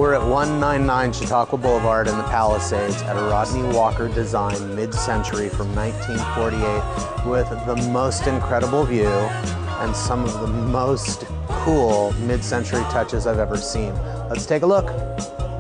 We're at 199 Chautauqua Boulevard in the Palisades at a Rodney Walker Design mid-century from 1948 with the most incredible view and some of the most cool mid-century touches I've ever seen. Let's take a look.